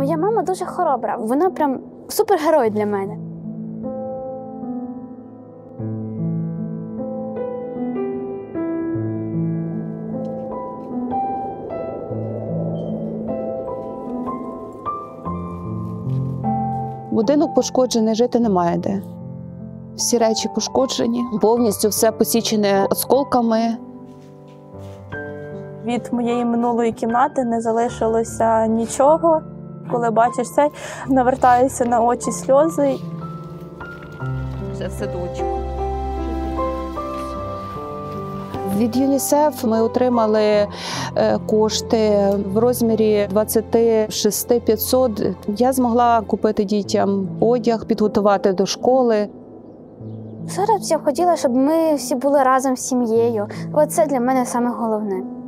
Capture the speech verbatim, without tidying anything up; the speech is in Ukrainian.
Моя мама дуже хоробра, вона прям супергерой для мене. Будинок пошкоджений, жити немає де. Всі речі пошкоджені, повністю все посічене осколками. Від моєї минулої кімнати не залишилося нічого. Коли бачиш це, навертаються на очі сльози. Це в садочку. Від ЮНІСЕФ ми отримали кошти в розмірі двадцять шість тисяч п'ятсот. Я змогла купити дітям одяг, підготувати до школи. Зараз я б хотіла, щоб ми всі були разом з сім'єю. Оце для мене саме головне.